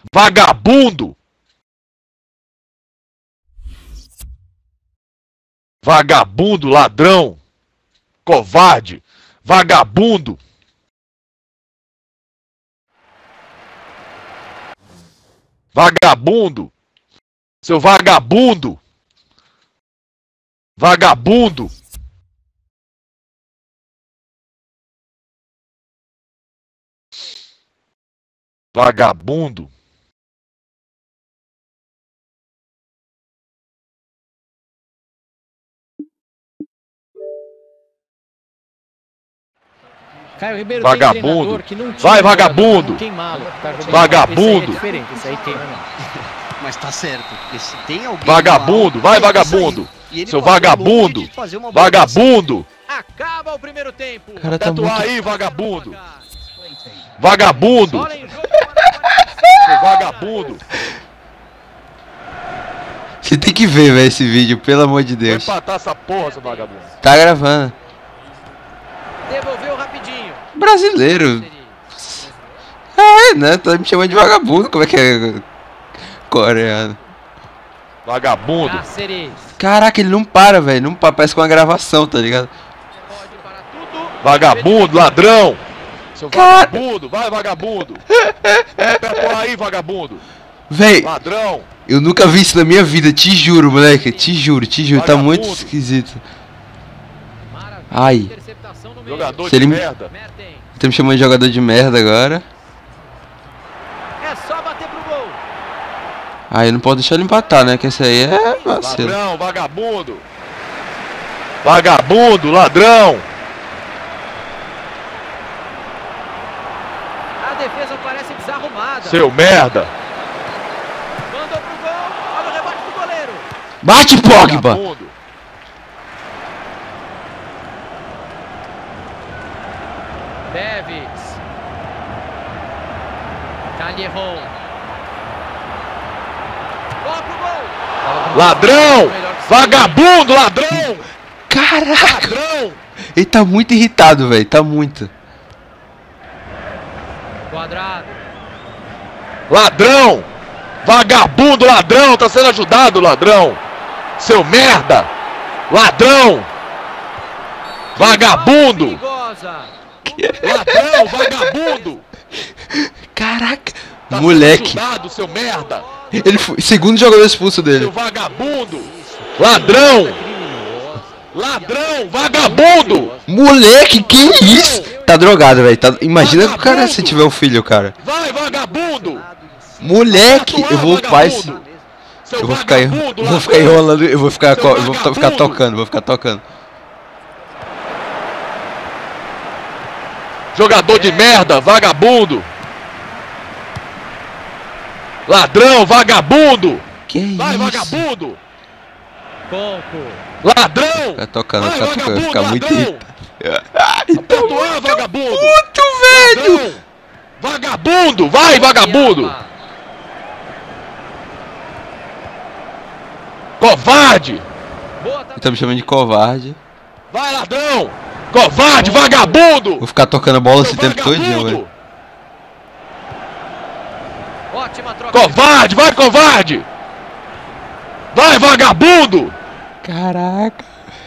Vagabundo! Vagabundo, ladrão! Covarde! Vagabundo! Vagabundo! Seu vagabundo! Vagabundo! Vagabundo! Caio Ribeiro Vagabundo! Que não Vai, vagabundo! Vagabundo! Esse aí queima não. Mas tá certo, porque se tem alguém Vagabundo! Vai, vagabundo! Seu vagabundo! Vagabundo! Acaba o primeiro tempo. O cara tá Tatuar muito... aí, vagabundo! Vagabundo! Seu vagabundo! Você tem que ver, velho, esse vídeo, pelo amor de Vai Deus. empatar essa porra, seu vagabundo! Tá gravando. Devolveu rapidinho. Brasileiro. É, né? Tá me chamando de vagabundo. Como é que é? Coreano. Vagabundo! Cáceres. Caraca, ele não para, velho. Não para, parece com uma gravação, tá ligado? Pode parar tudo. Vagabundo, ladrão! Seu Cara. vagabundo! Vai, vagabundo! Tatuar aí, vagabundo! Véi, Ladrão! eu nunca vi isso na minha vida, te juro, moleque. Te juro, tá muito Vagabundo. esquisito. Maravilha. Ai. Interceptação no meio. Jogador Se de ele- merda! Mertens. Tá me chamando de jogador de merda agora. É só bater pro gol. Aí não pode deixar ele empatar, né? Que esse aí é vacilo. Ladrão, vagabundo! Vagabundo, ladrão! A defesa parece desarrumada. Seu merda! Mandou pro gol. Olha o rebate do goleiro. Bate, Pogba! Vagabundo! Tevez. Callejon. Bola pro gol. Ladrão! Melhor que Vagabundo, ladrão! Caraca! Ladrão! Ele tá muito irritado, velho. Tá muito. Quadrado. Ladrão! Vagabundo, ladrão! Tá sendo ajudado, ladrão! Seu merda! Ladrão! Vagabundo! Perigosa. Ladrão, vagabundo! Caraca! Tá Moleque! sendo ajudado, seu merda! Ele foi segundo jogador expulso Seu dele. vagabundo! Ladrão! Ladrão! Vagabundo! Moleque, que isso? Tá drogado, velho. Tá... Imagina o cara se tiver um filho, cara. Vai, vagabundo! Moleque, eu vou Vagabundo! upar esse. Seu Eu vou ficar, vagabundo, vou ficar ladrão! enrolando, eu vou ficar, Seu eu vou ficar vagabundo! tocando, vou ficar tocando. Jogador de merda, vagabundo! Ladrão, vagabundo! Que Vai, isso? vagabundo! Conco. Ladrão! Ficar tocando, Vai, ficar tocando, vagabundo, ficar muito ladrão! irritado. Perdoar, vagabundo! Muito, velho! Ladrão! Vagabundo! Vai, vagabundo! Covarde! Boa, Ele tá me chamando de covarde. Vai, ladrão! Covarde, vagabundo! Vou ficar tocando a bola Seu esse tempo todinho, velho. Ótima troca. Covarde, vai, covarde! Vai, vagabundo! Caraca.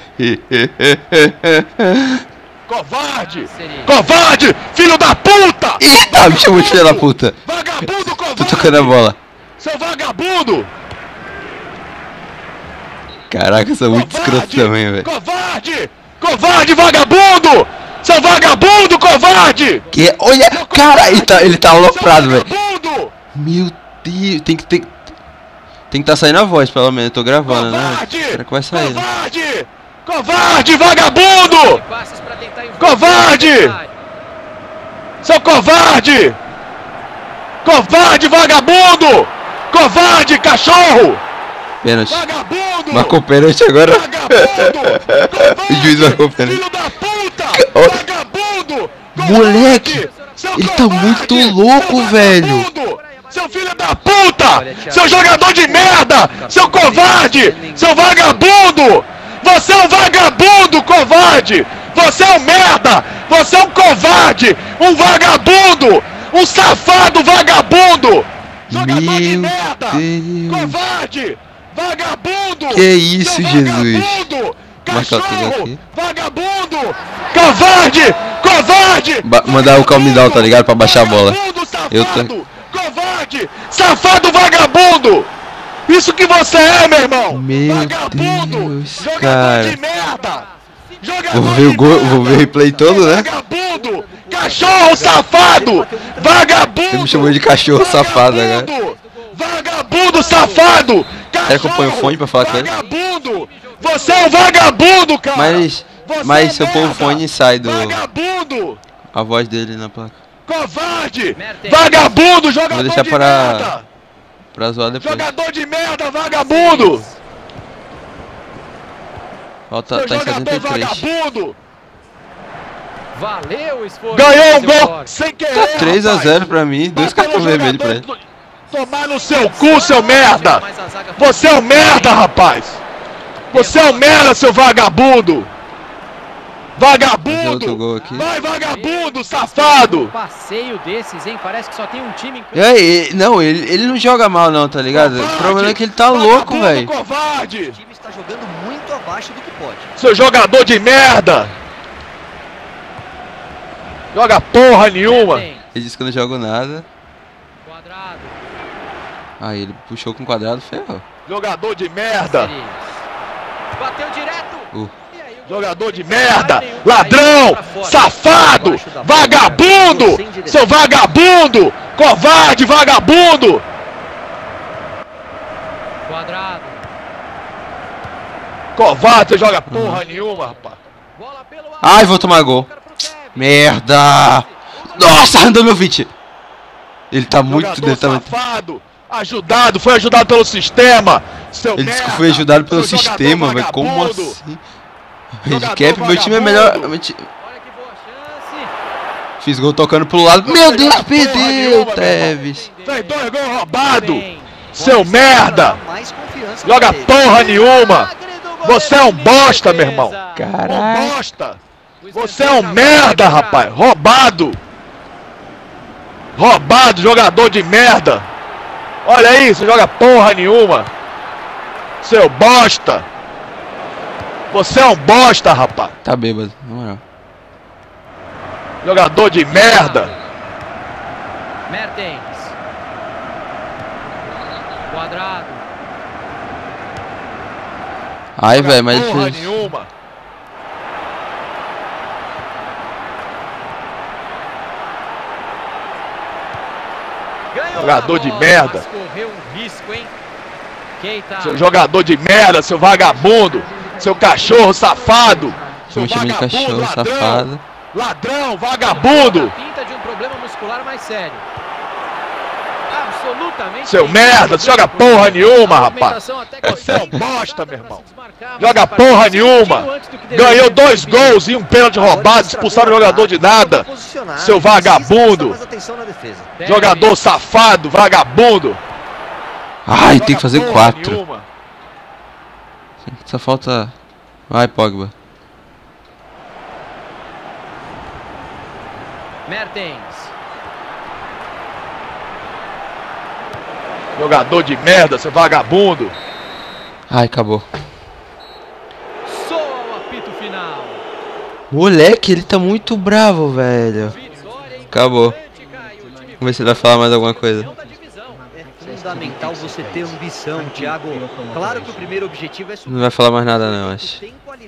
Covarde! Cáceres. Covarde! Filho da puta! Eita, me chamou de filho da puta. Vagabundo, Tô covarde! tocando a bola. Seu vagabundo! Caraca, eu sou muito escroto também, velho. Covarde! Covarde, vagabundo! Seu vagabundo, covarde! Que? Olha, cara, ele tá aloprado, velho. Vagabundo! Meu Deus, tem que tá saindo a voz, pelo menos. Eu tô gravando, né? Covarde! Será que vai sair, né? Covarde! Covarde, vagabundo! Passes pra tentar envolver. Covarde! Seu covarde! Covarde, vagabundo! Covarde, cachorro! Pênalti. Vagabundo! Marcou pênalti agora. Vagabundo! O juiz marcou pênalti. Filho da puta! Ó. Vagabundo! Moleque, Covarde! Seu ele tá covarde! muito louco, Seu velho. vagabundo! Seu filho da puta! Seu jogador de merda! Seu covarde! Seu vagabundo! Você é um vagabundo, covarde! Você é um merda! Você é um covarde! Um vagabundo! Um safado vagabundo! Jogador de Meu merda! Deus. Covarde! Vagabundo! Que isso, Seu Jesus? vagabundo! Marcar tudo Cachorro! aqui. Vagabundo! Covarde! Covarde! Mandar o calm down, tá ligado? Pra baixar a bola. Vagabundo, safado! Eu tô... Covarde! Safado vagabundo! Isso que você é, meu irmão! Meu Vagabundo! Deus, Jogador cara. de merda! Jogador Vou ver o de gol, merda! vou ver o replay todo, né? Vagabundo! Cachorro safado! Vagabundo! Você me chamou de cachorro safado agora. Vagabundo safado! Será que eu ponho o fone pra falar com ele? Vagabundo! Você é um vagabundo, cara! Mas se eu pôr o fone sai do... Vagabundo! a voz dele na placa. Covarde! Vagabundo! Jogador Vou deixar de para- merda! Pra zoar depois. Jogador de merda, vagabundo! Falta, Seu tá em jogador 73. vagabundo! Valeu o esforço. Ganhou um do gol Jorge. sem querer, Tá 3 a rapaz. 0 pra mim, 2 Bateu cartões no vermelhos pra jogador ele. Tomar no seu cu, seu merda! Você é um merda, rapaz! Você é um merda, seu vagabundo! Fazer Vagabundo! outro gol aqui. Vai, vagabundo, safado! Um passeio desses, hein? Parece que só tem um time em E aí, não, ele não joga mal não, tá ligado? O problema é que ele tá louco, Vagabundo, velho. Covarde! O time está jogando muito abaixo do que pode. Seu jogador de merda! Joga porra nenhuma! Ele disse que eu não jogo nada. Quadrado. Aí ele puxou com o quadrado, ferrou. Jogador de merda! Bateu direto. E aí, o Jogador de merda! Ladrão! Safado! Vagabundo! Seu vagabundo! Covarde, vagabundo! Quadrado. Covarde, você joga porra nenhuma, rapaz! Bola pelo alto. Ai, vou tomar gol. Merda! Nossa, Randanovic! Ele tá muito... Jogador Ele, tá muito... safado! Ajudado, foi ajudado pelo sistema! Seu ele disse que merda, foi ajudado pelo seu jogador sistema, velho. Como vagabundo. assim? Jogador Handicap, meu time é melhor... vagabundo. Olha que boa chance. Fiz gol tocando pro lado. Meu Deus, Joga porra perdeu, nenhuma, meu Teves. Fez 2 gols roubados! Bem. Seu merda! Mais confiança Joga pra ele. porra nenhuma! Milagre do goleiro Você é um de bosta, meu defesa. irmão! Caralho. Um bosta! Você é um merda, rapaz! Roubado! Roubado, jogador de merda! Olha aí, você joga porra nenhuma! Seu bosta! Você é um bosta, rapaz! Tá bêbado, na moral. Jogador de merda! Mertens. Quadrado. Ai, velho, mas... Porra nenhuma! Ganhou Jogador a de bola, merda. mas correu um risco, hein? Keita. Seu jogador de merda, seu vagabundo! Seu cachorro safado! Seu Me chama de cachorro, ladrão! safado. Ladrão, vagabundo! Pinta de um problema muscular mais sério. Absolutamente. Seu merda, você joga porra nenhuma, rapaz! Você é um bosta, meu irmão! Joga porra nenhuma! Ganhou 2 gols e um pênalti roubado, expulsaram o jogador de nada! Seu vagabundo! Mais atenção na defesa. Jogador safado, vagabundo! Ai, tem que fazer Joga 4. porra nenhuma. Só falta... Vai, Pogba. Mertens. Jogador de merda, seu vagabundo! Ai, acabou. Soa o apito final. Moleque, ele tá muito bravo, velho. Vitória Acabou. importante, Caio. O time Vamos ver se ele vai falar mais alguma coisa. campeão da divisão. É fundamental você ter ambição, Thiago. Claro que o primeiro objetivo é subir. Não vai falar mais nada não, acho. Tem qualidade.